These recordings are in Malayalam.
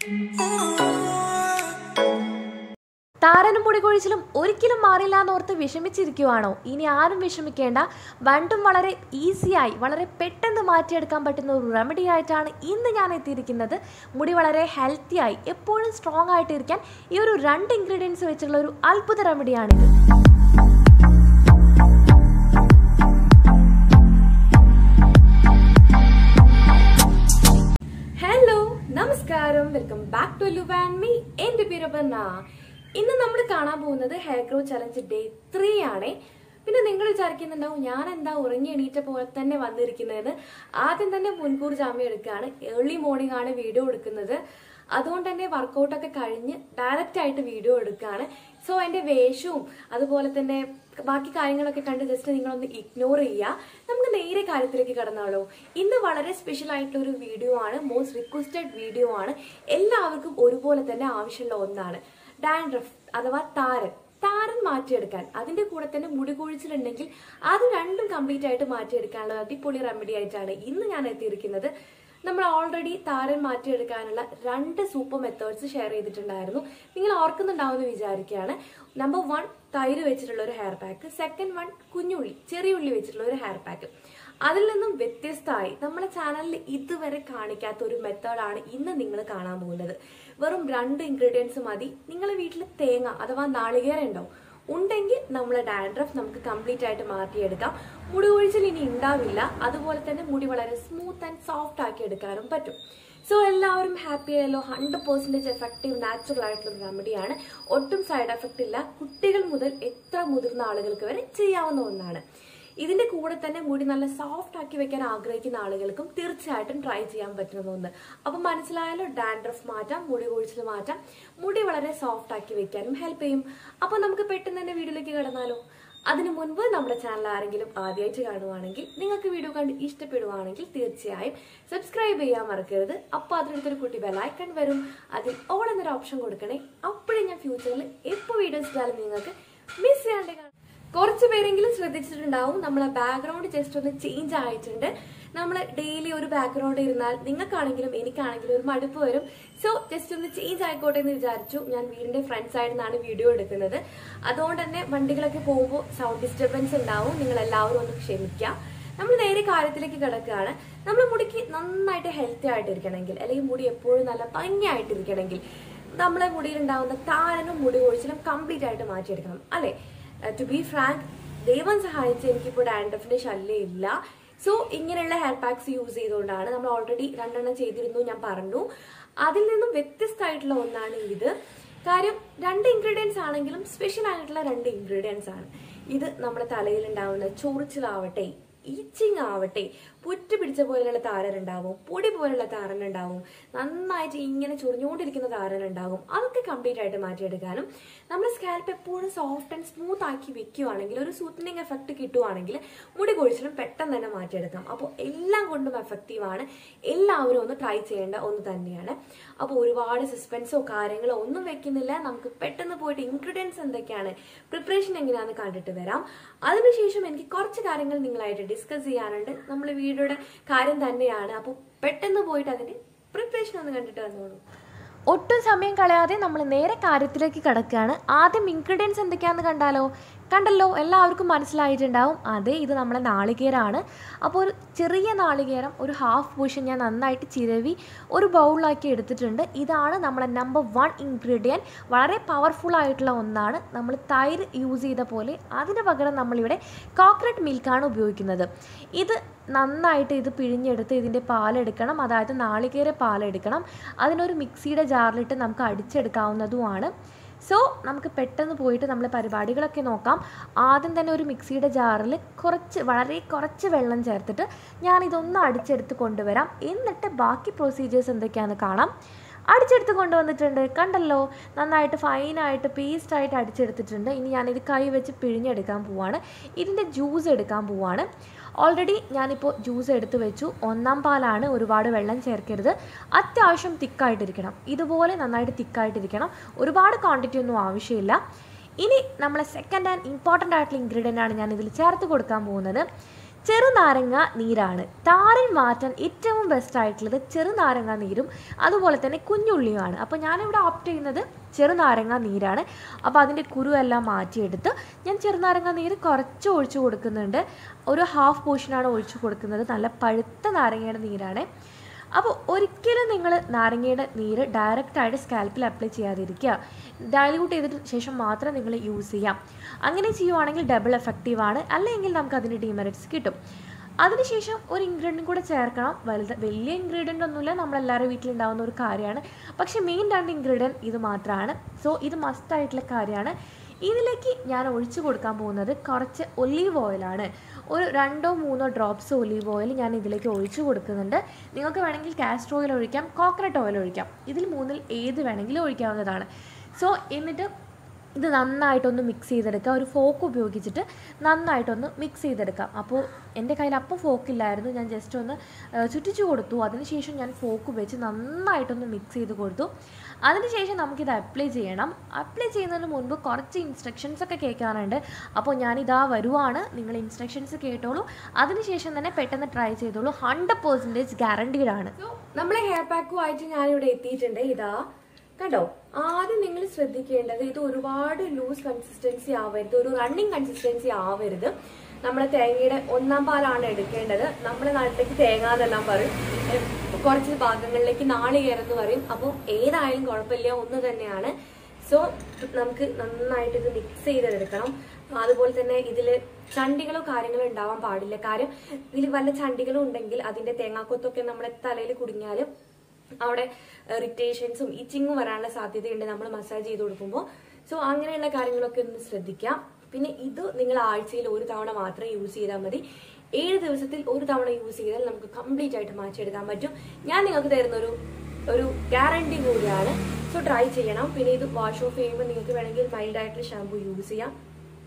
താരനും മുടികൊഴിച്ചിലും ഒരിക്കലും മാറില്ല എന്നോർത്ത് വിഷമിച്ചിരിക്കുവാണോ? ഇനി ആരും വിഷമിക്കേണ്ട. രണ്ടും വളരെ ഈസിയായി വളരെ പെട്ടെന്ന് മാറ്റിയെടുക്കാൻ പറ്റുന്ന ഒരു റെമഡി ആയിട്ടാണ് ഇന്ന് ഞാൻ എത്തിയിരിക്കുന്നത്. മുടി വളരെ ഹെൽത്തിയായി എപ്പോഴും സ്ട്രോങ് ആയിട്ടിരിക്കാൻ ഈ ഒരു 2 ഇൻഗ്രീഡിയൻസ് വെച്ചുള്ള ഒരു അത്ഭുത റെമഡിയാണിത്. ഹലോ, നമസ്കാരം, welcome back to Luva and me. എൻ്റെ പേര് അപർണ. ഇന്ന് നമ്മൾ കാണാൻ പോകുന്നത് ഹെയർ ഗ്രോ ചലഞ്ച് ഡേ 3 ആണ്. പിന്നെ നിങ്ങൾ വിചാരിക്കുന്നുണ്ടാവും ഞാൻ എന്താ ഉറങ്ങി എണീറ്റ പോലെ തന്നെ വന്നിരിക്കുന്നതെന്ന്. ആദ്യം തന്നെ മുൻകൂർ ജാമ്യം എടുക്കുകയാണ്. ഏർലി മോർണിംഗ് ആണ് വീഡിയോ എടുക്കുന്നത്. അതുകൊണ്ട് തന്നെ വർക്കൗട്ടൊക്കെ കഴിഞ്ഞ് ഡയറക്റ്റ് ആയിട്ട് വീഡിയോ എടുക്കുകയാണ്. സോ എൻ്റെ വേഷവും അതുപോലെ തന്നെ ബാക്കി കാര്യങ്ങളൊക്കെ കണ്ട് ജസ്റ്റ് നിങ്ങളൊന്ന് ഇഗ്നോർ ചെയ്യുക. നമുക്ക് നേരെ കാര്യത്തിലേക്ക് കടന്നാലോ. ഇന്ന് വളരെ സ്പെഷ്യൽ ആയിട്ടുള്ള ഒരു വീഡിയോ ആണ്. മോസ്റ്റ് റിക്വസ്റ്റഡ് വീഡിയോ ആണ്. എല്ലാവർക്കും ഒരുപോലെ തന്നെ ആവശ്യമുള്ള ഒന്നാണ് ഡാൻഡ്രഫ് അഥവാ താരൻ മാറ്റിയെടുക്കാൻ. അതിന്റെ കൂടെ തന്നെ മുടി കൊഴിച്ചിലുണ്ടെങ്കിൽ അത് രണ്ടും കംപ്ലീറ്റ് ആയിട്ട് മാറ്റിയെടുക്കാനുള്ള അടിപൊളി റെമഡി ആയിട്ടാണ് ഇന്ന് ഞാൻ എത്തിയിരിക്കുന്നത്. നമ്മൾ ഓൾറെഡി താരൻ മാറ്റിയെടുക്കാനുള്ള 2 സൂപ്പർ മെത്തേഡ്സ് ഷെയർ ചെയ്തിട്ടുണ്ടായിരുന്നു. നിങ്ങൾ ഓർക്കുന്നുണ്ടാവുമെന്ന് വിചാരിക്കുകയാണ്. നമ്പർ 1 തൈര് വെച്ചിട്ടുള്ള ഒരു ഹെയർ പാക്ക്, സെക്കൻഡ് 1 കുഞ്ഞുള്ളി ചെറിയ ഉള്ളി വെച്ചിട്ടുള്ള ഒരു ഹെയർ പാക്ക്. അതിൽ നിന്നും വ്യത്യസ്തമായി നമ്മുടെ ചാനലിൽ ഇതുവരെ കാണിക്കാത്ത ഒരു മെത്തേഡാണ് ഇന്ന് നിങ്ങൾ കാണാൻ പോകുന്നത്. വെറും 2 ഇൻഗ്രീഡിയൻസ് മതി. നിങ്ങളുടെ വീട്ടിൽ തേങ്ങ അഥവാ നാളികേരം ഉണ്ടെങ്കിൽ നമ്മളെ ഡാൻഡ്രഫ് നമുക്ക് കംപ്ലീറ്റ് ആയിട്ട് മാറ്റിയെടുക്കാം. മുടി കൊഴിച്ചിൽ ഇനി ഉണ്ടാവില്ല. അതുപോലെ തന്നെ മുടി വളരെ സ്മൂത്ത് ആൻഡ് സോഫ്റ്റ് ആക്കി എടുക്കാനും പറ്റും. സോ എല്ലാവരും ഹാപ്പി ആയല്ലോ. 100% എഫക്റ്റീവ് നാച്ചുറൽ ആയിട്ടുള്ള റെമഡിയാണ്. ഒട്ടും സൈഡ് എഫക്റ്റ് ഇല്ല. കുട്ടികൾ മുതൽ എത്ര മുതിർന്ന ആളുകൾക്ക് വരെ ചെയ്യാവുന്ന ഒന്നാണ്. ഇതിന്റെ കൂടെ തന്നെ മുടി നല്ല സോഫ്റ്റ് ആക്കി വെക്കാൻ ആഗ്രഹിക്കുന്ന ആളുകൾക്കും തീർച്ചയായിട്ടും ട്രൈ ചെയ്യാൻ പറ്റുന്ന ഒന്ന്. അപ്പൊ മനസ്സിലായാലോ, ഡാൻഡ്രഫ് മാറ്റാം, മുടി കൊഴിച്ചിൽ മാറ്റാം, മുടി വളരെ സോഫ്റ്റ് ആക്കി വെക്കാനും ഹെൽപ്പ് ചെയ്യും. അപ്പൊ നമുക്ക് പെട്ടെന്ന് തന്നെ വീഡിയോയിലേക്ക് കടന്നാലോ. അതിനു മുൻപ് നമ്മുടെ ചാനൽ ആരെങ്കിലും ആദ്യമായിട്ട് കാണുവാണെങ്കിൽ, നിങ്ങൾക്ക് വീഡിയോ കണ്ട് ഇഷ്ടപ്പെടുവാണെങ്കിൽ തീർച്ചയായും സബ്സ്ക്രൈബ് ചെയ്യാൻ മറക്കരുത്. അപ്പൊ അതിനടുത്തൊരു കുട്ടി ബെലൈക്കൺ വരും. അതിൽ ഓൾ എന്നൊരു ഓപ്ഷൻ കൊടുക്കണേ. അപ്പോഴേ ഞാൻ ഫ്യൂച്ചറിൽ എപ്പോൾ വീഡിയോസ് ഇട്ടാലും നിങ്ങൾക്ക് മിസ് ചെയ്യാണ്ട് കാണാം. കുറച്ച് പേരെങ്കിലും ശ്രദ്ധിച്ചിട്ടുണ്ടാവും, നമ്മളെ ബാക്ക്ഗ്രൗണ്ട് ജസ്റ്റ് ഒന്ന് ചേഞ്ച് ആയിട്ടുണ്ട്. നമ്മൾ ഡെയിലി ഒരു ബാക്ക്ഗ്രൗണ്ട് ഇരുന്നാൽ നിങ്ങൾക്കാണെങ്കിലും എനിക്കാണെങ്കിലും ഒരു മടുപ്പ് വരും. സോ ജസ്റ്റ് ഒന്ന് ചേഞ്ച് ആയിക്കോട്ടെ എന്ന് വിചാരിച്ചു. ഞാൻ വീടിന്റെ ഫ്രണ്ട് സൈഡിൽ നിന്നാണ് വീഡിയോ എടുക്കുന്നത്. അതുകൊണ്ട് തന്നെ വണ്ടികളൊക്കെ പോകുമ്പോൾ സൗണ്ട് ഡിസ്റ്റർബൻസ് ഉണ്ടാവും. നിങ്ങൾ എല്ലാവരും ഒന്ന് ക്ഷമിക്കാം. നമ്മൾ നേരെ കാര്യത്തിലേക്ക് കിടക്കുകയാണ്. നമ്മുടെ മുടിക്ക് നന്നായിട്ട് ഹെൽത്തി ആയിട്ടിരിക്കണമെങ്കിൽ, അല്ലെങ്കിൽ മുടി എപ്പോഴും നല്ല ഭംഗിയായിട്ടിരിക്കണമെങ്കിൽ, നമ്മളെ മുടിയിൽ ഉണ്ടാവുന്ന താരനും മുടി കൊഴിച്ചിലും കംപ്ലീറ്റ് ആയിട്ട് മാറ്റിയെടുക്കണം, അല്ലെ? ടു ബി ഫ്രാങ്ക്, ദൈവം സഹായിച്ച് എനിക്കിപ്പോൾ ഡാൻഡ്രഫിന്റെ ശല്യം ഇല്ല. സോ ഇങ്ങനെയുള്ള ഹെയർ പാക്സ് യൂസ് ചെയ്തുകൊണ്ടാണ്. നമ്മൾ ഓൾറെഡി 2 എണ്ണം ചെയ്തിരുന്നു, ഞാൻ പറഞ്ഞു. അതിൽ നിന്നും വ്യത്യസ്തമായിട്ടുള്ള ഒന്നാണ് ഇത്. കാര്യം 2 ഇൻഗ്രീഡിയൻസ് ആണെങ്കിലും സ്പെഷ്യൽ ആയിട്ടുള്ള 2 ഇൻഗ്രീഡിയൻസ് ആണ്. ഇത് നമ്മുടെ തലയിൽ ഉണ്ടാവുന്ന ചൊറിച്ചിലാവട്ടെ, ഈച്ചിങ് ആവട്ടെ, പുറ്റ് പിടിച്ച പോലെയുള്ള താരനുണ്ടാവും, പൊടി പോലുള്ള താരനുണ്ടാവും, നന്നായിട്ട് ഇങ്ങനെ ചൊറിഞ്ഞുകൊണ്ടിരിക്കുന്ന താരനുണ്ടാവും. അതൊക്കെ കംപ്ലീറ്റ് ആയിട്ട് മാറ്റിയെടുക്കാനും നമ്മുടെ സ്കാൽപ്പ് എപ്പോഴും സോഫ്റ്റ് ആൻഡ് സ്മൂത്ത് ആക്കി വെക്കുകയാണെങ്കിൽ, ഒരു സൂത്തനിങ് എഫക്ട് കിട്ടുവാണെങ്കിൽ മുടി കൊഴിച്ചിലും പെട്ടെന്ന് തന്നെ മാറ്റിയെടുക്കാം. അപ്പോൾ എല്ലാം കൊണ്ടും എഫക്റ്റീവാണ്. എല്ലാവരും ഒന്ന് ട്രൈ ചെയ്യേണ്ട ഒന്ന് തന്നെയാണ്. അപ്പോൾ ഒരുപാട് സസ്പെൻസോ കാര്യങ്ങളോ ഒന്നും വെക്കുന്നില്ല. നമുക്ക് പെട്ടെന്ന് പോയിട്ട് ഇൻഗ്രീഡിയൻസ് എന്തൊക്കെയാണ്, പ്രിപ്പറേഷൻ എങ്ങനെയാണെന്ന് കണ്ടിട്ട് വരാം. അതിനുശേഷം എനിക്ക് കുറച്ച് കാര്യങ്ങൾ നിങ്ങളായിട്ട് ഡിസ്കസ് ചെയ്യാനുണ്ട്. നമ്മൾ വീഡിയോയുടെ കാര്യം തന്നെയാണ്. അപ്പോൾ പെട്ടെന്ന് പോയിട്ട് അതിന്റെ പ്രിപ്പറേഷൻ ഒന്ന് കണ്ടിട്ട് വന്നോളൂ. ഒട്ടും സമയം കളയാതെ നമ്മൾ നേരെ കാര്യത്തിലേക്ക് കിടക്കുകയാണ്. ആദ്യം ഇൻഗ്രീഡിയൻസ് എന്തൊക്കെയാണെന്ന് കണ്ടല്ലോ, എല്ലാവർക്കും മനസ്സിലായിട്ടുണ്ടാവും. അതെ, ഇത് നമ്മളെ നാളികേരമാണ്. അപ്പോൾ ഒരു ചെറിയ നാളികേരം, ഒരു ഹാഫ് പോർഷൻ ഞാൻ നന്നായിട്ട് ചിരവി ഒരു ബൗളിലാക്കി എടുത്തിട്ടുണ്ട്. ഇതാണ് നമ്മളെ നമ്പർ 1 ഇൻഗ്രീഡിയൻറ്റ്. വളരെ പവർഫുൾ ആയിട്ടുള്ള ഒന്നാണ്. നമ്മൾ തൈര് യൂസ് ചെയ്ത പോലെ അതിന് പകരം നമ്മളിവിടെ കോക്കനട്ട് മിൽക്കാണ് ഉപയോഗിക്കുന്നത്. ഇത് നന്നായിട്ട് ഇത് പിഴിഞ്ഞെടുത്ത് ഇതിൻ്റെ പാലെടുക്കണം, അതായത് നാളികേര പാലെടുക്കണം. അതിനൊരു മിക്സിയുടെ ജാറിലിട്ട് നമുക്ക് അടിച്ചെടുക്കാവുന്നതുമാണ്. സോ നമുക്ക് പെട്ടെന്ന് പോയിട്ട് നമ്മൾ പരിപാടികളൊക്കെ നോക്കാം. ആദ്യം തന്നെ ഒരു മിക്സിയുടെ ജാറിൽ വളരെ കുറച്ച് വെള്ളം ചേർത്തിട്ട് ഞാനിതൊന്ന് അടിച്ചെടുത്ത് കൊണ്ടുവരാം. എന്നിട്ട് ബാക്കി പ്രൊസീജിയേഴ്സ് എന്തൊക്കെയാണെന്ന് കാണാം. അടിച്ചെടുത്ത് കൊണ്ടുവന്നിട്ടുണ്ട്, കണ്ടല്ലോ. നന്നായിട്ട് ഫൈനായിട്ട് പേസ്റ്റായിട്ട് അടിച്ചെടുത്തിട്ടുണ്ട്. ഇനി ഞാനിത് കൈ വെച്ച് പിഴിഞ്ഞെടുക്കാൻ പോവാണ്. ഇതിൻ്റെ ജ്യൂസ് എടുക്കാൻ പോവാണ്. ഓൾറെഡി ഞാനിപ്പോൾ ജ്യൂസ് എടുത്ത് വെച്ചു. 1-ാം പാലാണ്, ഒരുപാട് വെള്ളം ചേർക്കരുത്. അത്യാവശ്യം തിക്കായിട്ടിരിക്കണം, ഇതുപോലെ നന്നായിട്ട് തിക്കായിട്ടിരിക്കണം. ഒരുപാട് ക്വാണ്ടിറ്റി ഒന്നും ആവശ്യമില്ല. ഇനി നമ്മളെ സെക്കൻഡ് ആൻഡ് ഇമ്പോർട്ടൻ്റ് ആയിട്ടുള്ള ഇൻഗ്രീഡിയൻ്റ് ആണ് ഞാൻ ഇതിൽ ചേർത്ത് കൊടുക്കാൻ പോകുന്നത്. ചെറുനാരങ്ങ നീരാണ്. താരൻ മാറ്റാൻ ഏറ്റവും ബെസ്റ്റ് ആയിട്ടുള്ളത് ചെറുനാരങ്ങ നീരും അതുപോലെ തന്നെ കുഞ്ഞുള്ളിയുമാണ്. അപ്പോൾ ഞാനിവിടെ ഓപ്റ്റ് ചെയ്യുന്നത് ചെറുനാരങ്ങ നീരാണ്. അപ്പോൾ അതിൻ്റെ കുരുവെല്ലാം മാറ്റിയെടുത്ത് ഞാൻ ചെറുനാരങ്ങ നീര് കുറച്ച് ഒഴിച്ചു കൊടുക്കുന്നുണ്ട്. ഒരു ഹാഫ് പോർഷനാണ് ഒഴിച്ചു കൊടുക്കുന്നത്. നല്ല പഴുത്ത നാരങ്ങയുടെ നീരാണ്. അപ്പോൾ ഒരിക്കലും നിങ്ങൾ നാരങ്ങയുടെ നീര് ഡയറക്റ്റായിട്ട് സ്കാൽപ്പിൽ അപ്ലൈ ചെയ്യാതിരിക്കുക. ഡയല്യൂട്ട് ചെയ്തിട്ട് ശേഷം മാത്രം നിങ്ങൾ യൂസ് ചെയ്യാം. അങ്ങനെ ചെയ്യുവാണെങ്കിൽ ഡബിൾ എഫക്റ്റീവാണ്. അല്ലെങ്കിൽ നമുക്ക് അതിൻ്റെ ഡീമെറിറ്റ്സ് കിട്ടും. അതിനുശേഷം ഒരു ഇൻഗ്രീഡിയൻറ്റ് കൂടെ ചേർക്കണം. വലിയ ഇൻഗ്രീഡിയൻ്റ് ഒന്നുമില്ല, നമ്മളെല്ലാവരും വീട്ടിലുണ്ടാകുന്ന ഒരു കാര്യമാണ്. പക്ഷേ മെയിൻ 2 ഇൻഗ്രീഡിയൻറ്റ് ഇത് മാത്രമാണ്. സോ ഇത് മസ്റ്റായിട്ടുള്ള കാര്യമാണ്. ഇതിലേക്ക് ഞാൻ ഒഴിച്ചു കൊടുക്കാൻ പോകുന്നത് കുറച്ച് ഒലീവ് ഓയിലാണ്. ഒരു 2-3 ഡ്രോപ്സ് ഒലീവ് ഓയിൽ ഞാൻ ഇതിലേക്ക് ഒഴിച്ചു കൊടുക്കുന്നുണ്ട്. നിങ്ങൾക്ക് വേണമെങ്കിൽ കാസ്റ്റർ ഓയിൽ ഒഴിക്കാം, കോക്കനട്ട് ഓയിൽ ഒഴിക്കാം. ഇതിൽ 3-ൽ ഏത് വേണമെങ്കിലും ഒഴിക്കാവുന്നതാണ്. സോ എന്നിട്ട് ഇത് നന്നായിട്ടൊന്ന് മിക്സ് ചെയ്തെടുക്കുക. ഒരു ഫോക്ക് ഉപയോഗിച്ചിട്ട് നന്നായിട്ടൊന്ന് മിക്സ് ചെയ്തെടുക്കാം. അപ്പോൾ എൻ്റെ കയ്യിൽ അപ്പം ഫോക്കില്ലായിരുന്നു, ഞാൻ ജസ്റ്റ് ഒന്ന് ചുറ്റിച്ചു കൊടുത്തു. അതിനുശേഷം ഞാൻ ഫോക്ക് വെച്ച് നന്നായിട്ടൊന്ന് മിക്സ് ചെയ്ത് കൊടുത്തു. അതിനുശേഷം നമുക്കിത് അപ്ലൈ ചെയ്യണം. അപ്ലൈ ചെയ്യുന്നതിന് മുൻപ് കുറച്ച് ഇൻസ്ട്രക്ഷൻസൊക്കെ കേൾക്കാറുണ്ട്. അപ്പോൾ ഞാനിതാ വരുവാണ്, നിങ്ങൾ ഇൻസ്ട്രക്ഷൻസ് കേട്ടോളൂ. അതിനുശേഷം തന്നെ പെട്ടെന്ന് ട്രൈ ചെയ്തോളൂ. 100% ഗ്യാരണ്ടീഡ് ആണ്. സോ നമ്മളെ ഹെയർ പാക്കുമായിട്ട് ഞാനിവിടെ എത്തിയിട്ടുണ്ട്. ഇതാ കണ്ടോ, ആദ്യം നിങ്ങൾ ശ്രദ്ധിക്കേണ്ടത് ഇത് ഒരുപാട് ലൂസ് കൺസിസ്റ്റൻസി ആവരുത്, ഒരു റണ്ണിങ് കൺസിസ്റ്റൻസി ആവരുത്. നമ്മളെ തേങ്ങയുടെ 1-ാം പാലാണ് എടുക്കേണ്ടത്. നമ്മുടെ നാട്ടിലേക്ക് തേങ്ങാതെല്ലാം പറയും, കുറച്ച് ഭാഗങ്ങളിലേക്ക് നാളികേരെന്ന് പറയും. അപ്പോൾ ഏതായാലും കുഴപ്പമില്ല, ഒന്ന് തന്നെയാണ്. സോ നമുക്ക് നന്നായിട്ട് ഇത് മിക്സ് ചെയ്തെടുക്കണം. അതുപോലെ തന്നെ ഇതിൽ ചണ്ടികളോ കാര്യങ്ങളോ ഉണ്ടാവാൻ പാടില്ല. കാര്യം ഇതിൽ വല്ല ചണ്ടികളും ഉണ്ടെങ്കിൽ അതിന്റെ തേങ്ങാക്കൊത്തൊക്കെ നമ്മുടെ തലയിൽ കുടുങ്ങിയാലും അവിടെ ഇറിറ്റേഷൻസും ഇച്ചിങ്ങും വരാനുള്ള സാധ്യതയുണ്ട് നമ്മൾ മസാജ് ചെയ്ത് കൊടുക്കുമ്പോൾ. സോ അങ്ങനെയുള്ള കാര്യങ്ങളൊക്കെ ഒന്ന് ശ്രദ്ധിക്കാം. പിന്നെ ഇത് നിങ്ങൾ ആഴ്ചയിൽ 1 തവണ മാത്രം യൂസ് ചെയ്താൽ മതി. 7 ദിവസത്തിൽ 1 തവണ യൂസ് ചെയ്താൽ നമുക്ക് കംപ്ലീറ്റ് ആയിട്ട് മാറ്റിയെടുക്കാൻ പറ്റും. ഞാൻ നിങ്ങൾക്ക് തരുന്ന ഒരു ഗ്യാരണ്ടി കൂടിയാണ്. സോ ട്രൈ ചെയ്യണം. പിന്നെ ഇത് വാഷ് ഓഫ് ചെയ്യുമ്പോൾ നിങ്ങൾക്ക് വേണമെങ്കിൽ മൈൽഡ് ആയിട്ടുള്ള ഷാമ്പു യൂസ് ചെയ്യാം.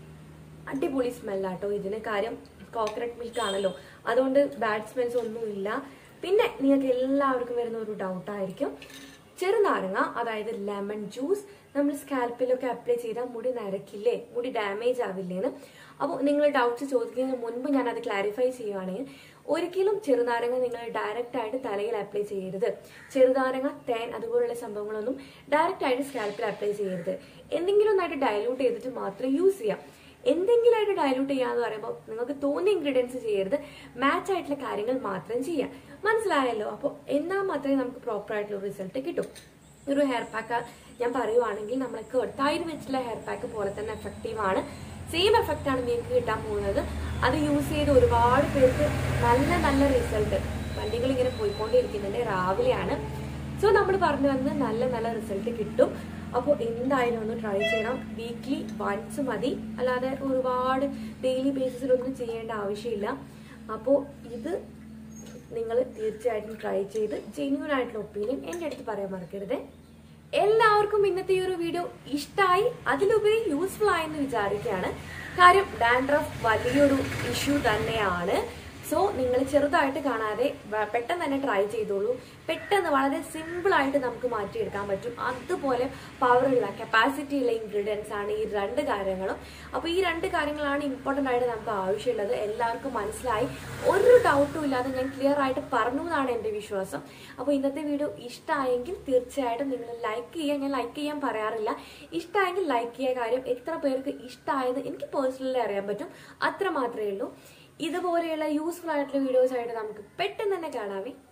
അടിപൊളി സ്മെല്ലാട്ടോ ഇതിന്. കാര്യം കോക്കനട്ട് മിൽക്ക് ആണല്ലോ, അതുകൊണ്ട് ബാഡ് സ്മെൽസ് ഒന്നുമില്ല. പിന്നെ നിങ്ങൾക്ക് എല്ലാവർക്കും വരുന്ന ഒരു ഡൗട്ടായിരിക്കും, ചെറുനാരങ്ങ അതായത് ലെമൺ ജ്യൂസ് നമ്മൾ സ്കാൽപ്പിലൊക്കെ അപ്ലൈ ചെയ്താൽ മുടി നരക്കില്ലേ, മുടി ഡാമേജ് ആവില്ലേന്ന്. അപ്പോൾ നിങ്ങൾ ഡൗട്ട്സ് ചോദിക്കുന്നതിന് മുൻപ് ഞാൻ അത് ക്ലാരിഫൈ ചെയ്യുവാണെങ്കിൽ, ഒരിക്കലും ചെറുനാരങ്ങ നിങ്ങൾ ഡയറക്റ്റ് ആയിട്ട് തലയിൽ അപ്ലൈ ചെയ്യരുത്. ചെറുനാരങ്ങ, തേൻ അതുപോലുള്ള സംഭവങ്ങളൊന്നും ഡയറക്റ്റ് ആയിട്ട് സ്കാൽപ്പിൽ അപ്ലൈ ചെയ്യരുത്. എന്തെങ്കിലും ഒന്നായിട്ട് ഡയലൂട്ട് ചെയ്തിട്ട് മാത്രം യൂസ് ചെയ്യാം. എന്തെങ്കിലും ആയിട്ട് ഡയലൂട്ട് ചെയ്യാന്ന് പറയുമ്പോൾ നിങ്ങൾക്ക് തോന്നിയ ഇൻഗ്രീഡിയൻസ് ചെയ്യരുത്, മാച്ച് ആയിട്ടുള്ള കാര്യങ്ങൾ മാത്രം ചെയ്യാം. മനസ്സിലായല്ലോ? അപ്പോൾ എന്നാൽ മാത്രമേ നമുക്ക് പ്രോപ്പർ ആയിട്ടുള്ള റിസൾട്ട് കിട്ടും. ഒരു ഹെയർ പാക്ക് ഞാൻ പറയുവാണെങ്കിൽ നമ്മളൊക്കെ തൈര് വെച്ചുള്ള ഹെയർ പാക്ക് പോലെ തന്നെ എഫക്റ്റീവ് ആണ്. സെയിം എഫക്റ്റ് ആണ് നിങ്ങൾക്ക് കിട്ടാൻ പോകുന്നത്. അത് യൂസ് ചെയ്ത് ഒരുപാട് പേർക്ക് നല്ല നല്ല റിസൾട്ട്, വണ്ടികൾ ഇങ്ങനെ പോയിക്കൊണ്ടിരിക്കുന്നുണ്ട്, രാവിലെയാണ്. സോ നമ്മൾ പറഞ്ഞു വന്ന് നല്ല നല്ല റിസൾട്ട് കിട്ടും. അപ്പോൾ എന്തായാലും ഒന്ന് ട്രൈ ചെയ്യണം. വീക്ക്ലി വൺസ് മതി, അല്ലാതെ ഒരുപാട് ഡെയിലി ബേസിസിലൊന്നും ചെയ്യേണ്ട ആവശ്യമില്ല. അപ്പോൾ ഇത് നിങ്ങൾ തീർച്ചയായിട്ടും ട്രൈ ചെയ്ത് ജെന്യൂൻ ആയിട്ടുള്ള ഒപ്പീനിയൻ എൻ്റെ അടുത്ത് പറയാൻ മറക്കരുത്. എല്ലാവർക്കും ഇന്നത്തെ ഈ ഒരു വീഡിയോ ഇഷ്ടമായി, അതിലുപരി യൂസ്ഫുൾ ആയെന്ന് വിചാരിക്കുകയാണ്. കാര്യം ഡാൻഡ്രഫ് വലിയൊരു ഇഷ്യൂ തന്നെയാണ്. സോ നിങ്ങൾ ചെറുതായിട്ട് കാണാതെ പെട്ടെന്ന് തന്നെ ട്രൈ ചെയ്തോളൂ. പെട്ടെന്ന് വളരെ സിമ്പിൾ ആയിട്ട് നമുക്ക് മാറ്റിയെടുക്കാൻ പറ്റും. അതുപോലെ പവറുള്ള കപ്പാസിറ്റിയുള്ള ഇൻഗ്രീഡിയൻസ് ആണ് ഈ 2 കാര്യങ്ങളും. അപ്പോൾ ഈ 2 കാര്യങ്ങളാണ് ഇമ്പോർട്ടൻ്റ് ആയിട്ട് നമുക്ക് ആവശ്യമുള്ളത്. എല്ലാവർക്കും മനസ്സിലായി, ഒരു ഡൗട്ടും ഇല്ലാതെ ഞാൻ ക്ലിയർ ആയിട്ട് പറഞ്ഞു എന്നാണ് എൻ്റെ വിശ്വാസം. അപ്പോൾ ഇന്നത്തെ വീഡിയോ ഇഷ്ടമായെങ്കിൽ തീർച്ചയായിട്ടും നിങ്ങൾ ലൈക്ക് ചെയ്യുക. ഞാൻ ലൈക്ക് ചെയ്യാൻ പറയാറില്ല, ഇഷ്ടമായെങ്കിൽ ലൈക്ക് ചെയ്യുക. കാര്യം എത്ര പേർക്ക് ഇഷ്ടമായത് എനിക്ക് പേഴ്സണലി അറിയാൻ പറ്റും, അത്ര മാത്രമേ ഉള്ളൂ. ഇതുപോലെയുള്ള യൂസ്ഫുൾ ആയിട്ടുള്ള വീഡിയോസ് ആയിട്ട് നമുക്ക് പെട്ടെന്ന് തന്നെ കാണാവേ.